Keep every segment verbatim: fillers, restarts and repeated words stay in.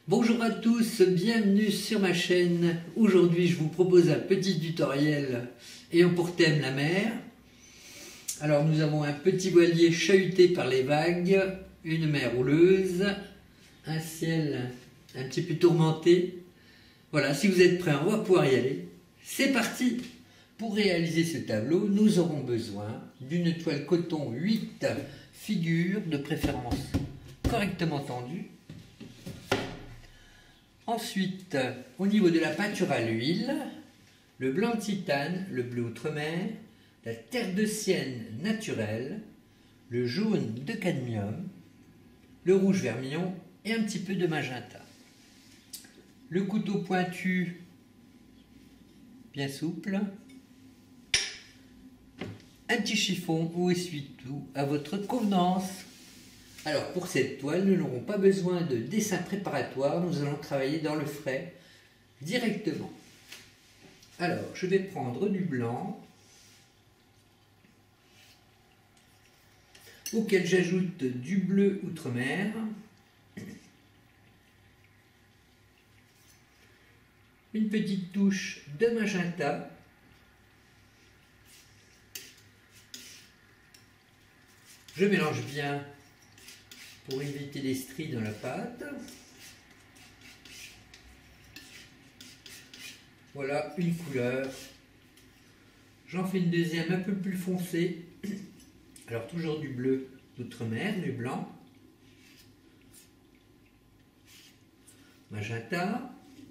Bonjour à tous, bienvenue sur ma chaîne. Aujourd'hui je vous propose un petit tutoriel ayant pour thème la mer. Alors nous avons un petit voilier chahuté par les vagues, une mer houleuse, un ciel un petit peu tourmenté. Voilà, si vous êtes prêts, on va pouvoir y aller. C'est parti! Pour réaliser ce tableau, nous aurons besoin d'une toile coton huit figures, de préférence correctement tendue. Ensuite, au niveau de la peinture à l'huile, le blanc de titane, le bleu outremer, la terre de sienne naturelle, le jaune de cadmium, le rouge vermillon et un petit peu de magenta. Le couteau pointu bien souple, un petit chiffon ou essuie-tout à votre convenance. Alors pour cette toile, nous n'aurons pas besoin de dessin préparatoire, nous allons travailler dans le frais directement. Alors je vais prendre du blanc, auquel j'ajoute du bleu outremer, une petite touche de magenta, je mélange bien pour éviter les stries dans la pâte. Voilà une couleur. J'en fais une deuxième un peu plus foncée. Alors toujours du bleu d'outre-mer, du blanc, magenta,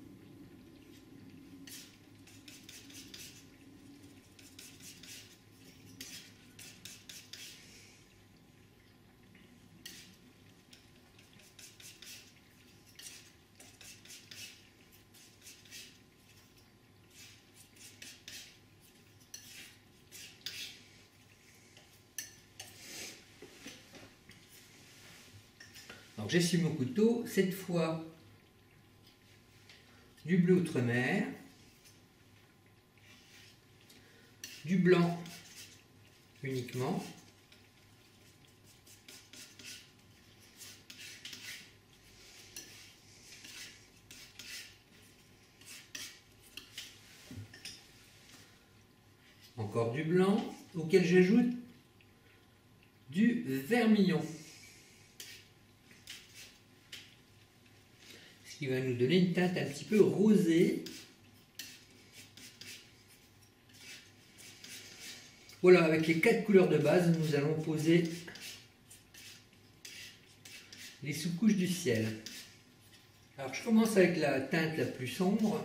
j'essuie mon couteau, cette fois du bleu outremer, du blanc uniquement, encore du blanc, auquel j'ajoute du vermillon, qui va nous donner une teinte un petit peu rosée. Voilà, avec les quatre couleurs de base, nous allons poser les sous-couches du ciel. Alors je commence avec la teinte la plus sombre.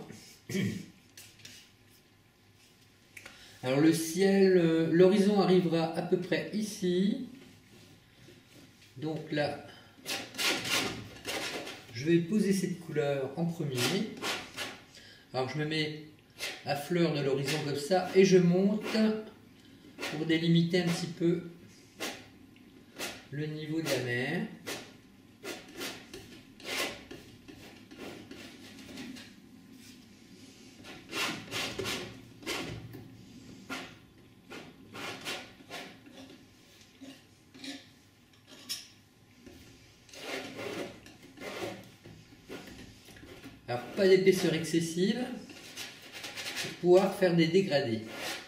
Alors le ciel, l'horizon arrivera à peu près ici. Donc là, je vais poser cette couleur en premier. Alors je me mets à fleur de l'horizon comme ça et je monte pour délimiter un petit peu le niveau de la mer. Alors pas d'épaisseur excessive pour pouvoir faire des dégradés.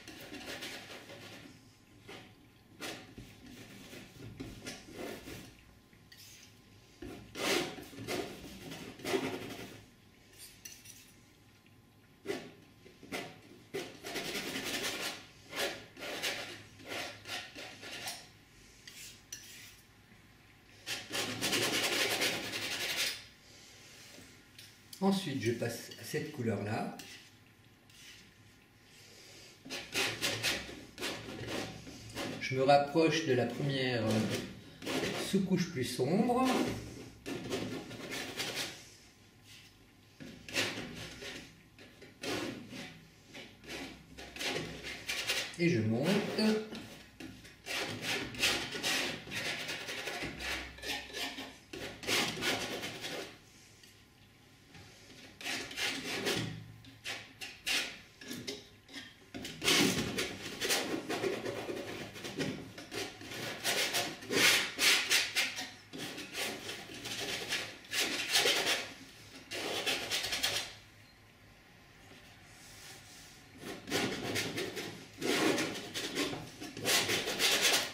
Ensuite, je passe à cette couleur-là. Je me rapproche de la première sous-couche plus sombre. Et je monte.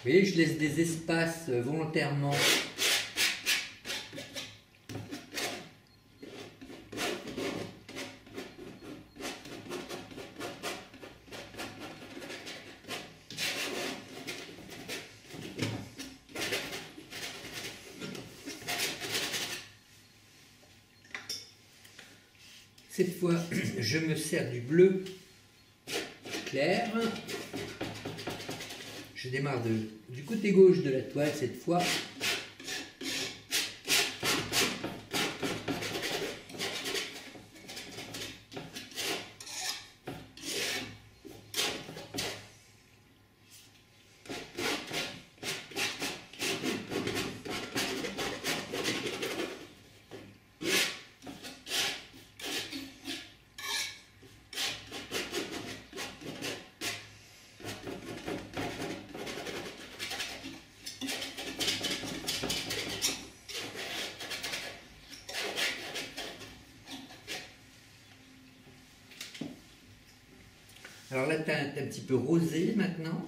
voyez, je laisse des espaces volontairement. Cette fois, je me sers du bleu clair. Je démarre de, du côté gauche de la toile cette fois. Alors la teinte est un petit peu rosée maintenant.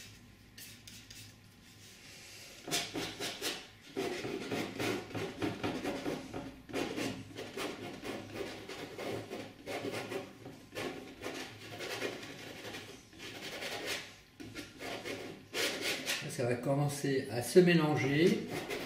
Ça va commencer à se mélanger.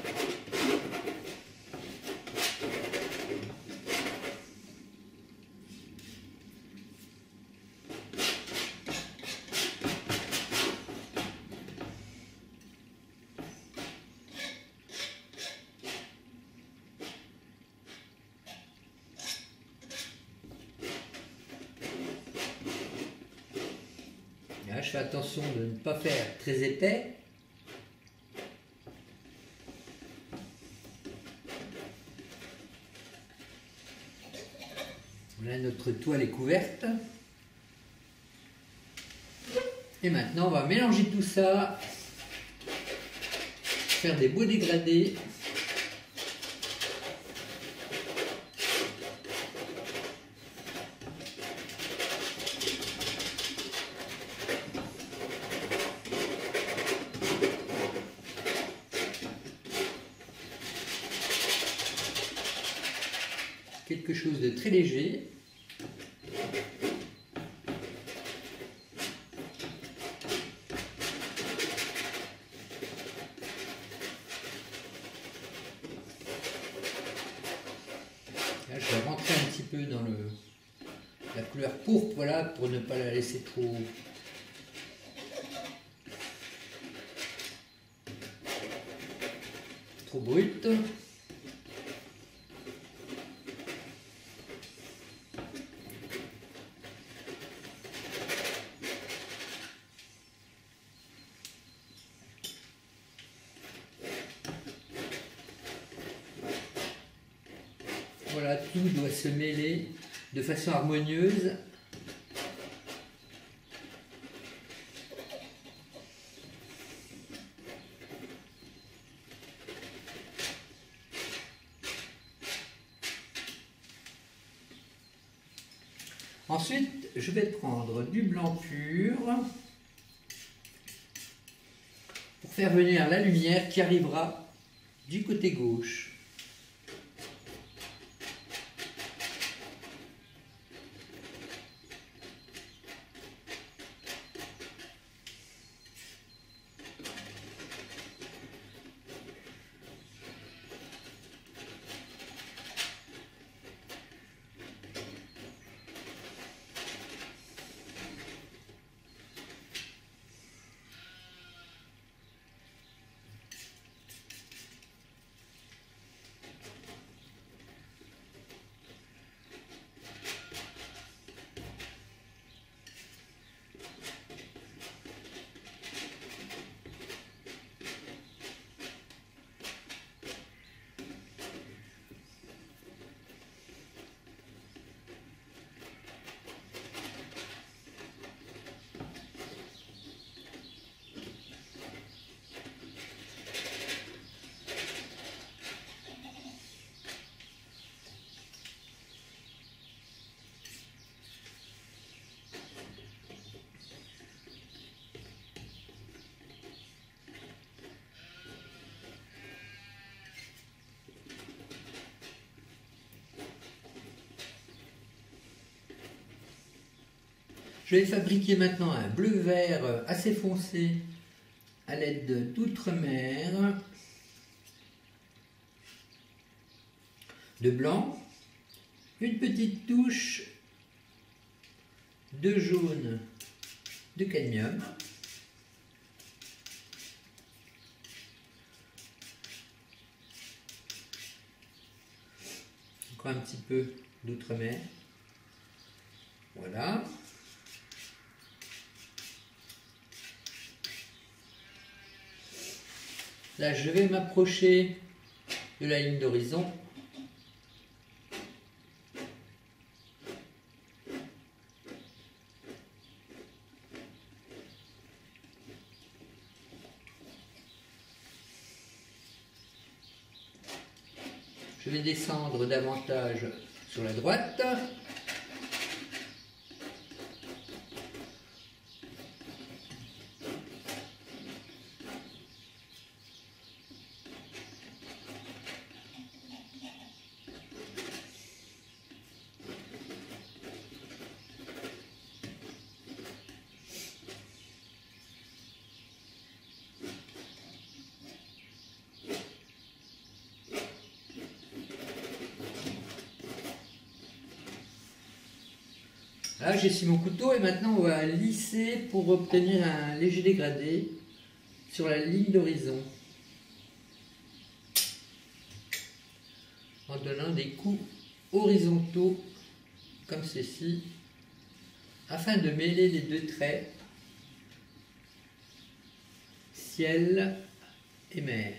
Là, je fais attention de ne pas faire très épais. Là, notre toile est couverte. Et maintenant, on va mélanger tout ça, faire des beaux dégradés. Quelque chose de très léger. Là, je vais rentrer un petit peu dans le, la couleur pourpre, voilà, pour ne pas la laisser trop, trop brute. Voilà, tout doit se mêler de façon harmonieuse. Ensuite, je vais prendre du blanc pur pour faire venir la lumière qui arrivera du côté gauche. Je vais fabriquer maintenant un bleu-vert assez foncé à l'aide d'Outremer, de blanc, une petite touche de jaune de cadmium, encore un petit peu d'Outremer, voilà. Là, je vais m'approcher de la ligne d'horizon. Je vais descendre davantage sur la droite. Là, j'ai ici mon couteau et maintenant on va lisser pour obtenir un léger dégradé sur la ligne d'horizon en donnant des coups horizontaux comme ceci afin de mêler les deux traits ciel et mer.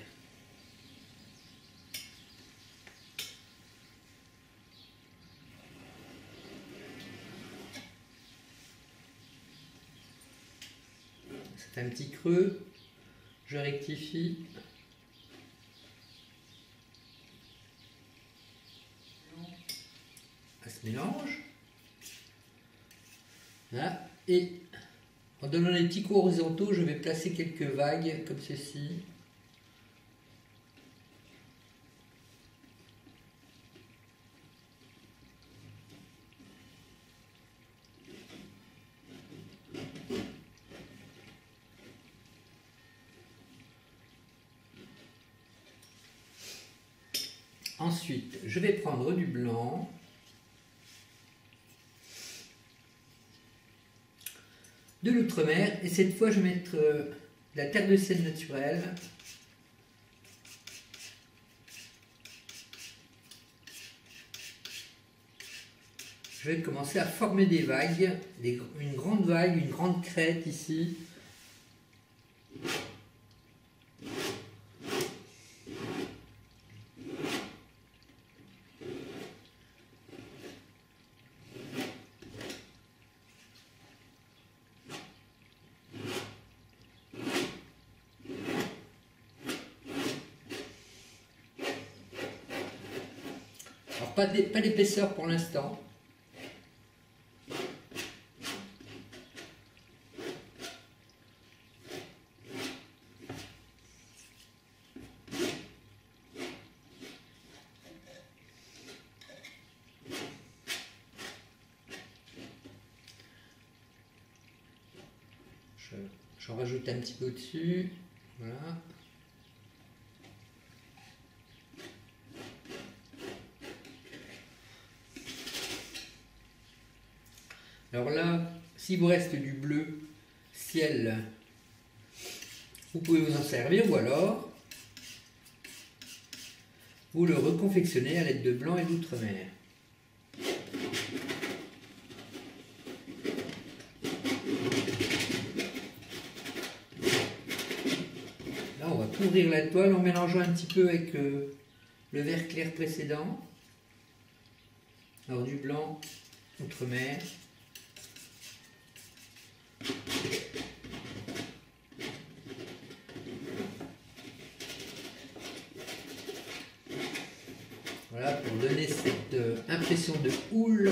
C'est un petit creux, je rectifie. Ça se mélange. Là, et en donnant des petits coups horizontaux, je vais placer quelques vagues comme ceci. Ensuite, je vais prendre du blanc, de l'Outremer, et cette fois je vais mettre de la terre de sel naturelle. Je vais commencer à former des vagues, des, une grande vague, une grande crête ici. Alors pas d'épaisseur pour l'instant. J'en rajoute un petit peu au-dessus, voilà. Alors là, s'il vous reste du bleu ciel, vous pouvez vous en servir, ou alors vous le reconfectionnez à l'aide de blanc et d'Outremer. Couvrir la toile en mélangeant un petit peu avec euh, le vert clair précédent. Alors du blanc, Outremer. Voilà, pour donner cette euh, impression de houle.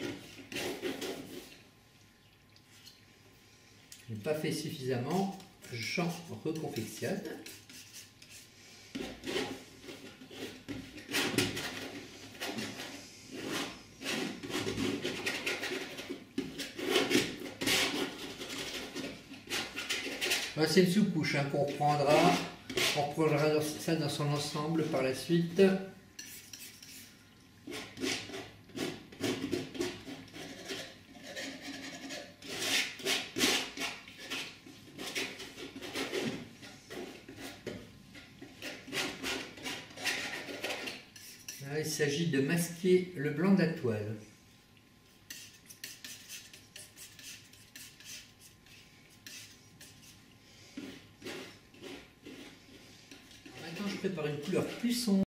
Pas fait suffisamment, j'en reconfectionne. C'est une sous-couche hein, qu'on reprendra, on reprendra ça dans son ensemble par la suite. Là, il s'agit de masquer le blanc de la toile. Maintenant, je prépare une couleur plus sombre.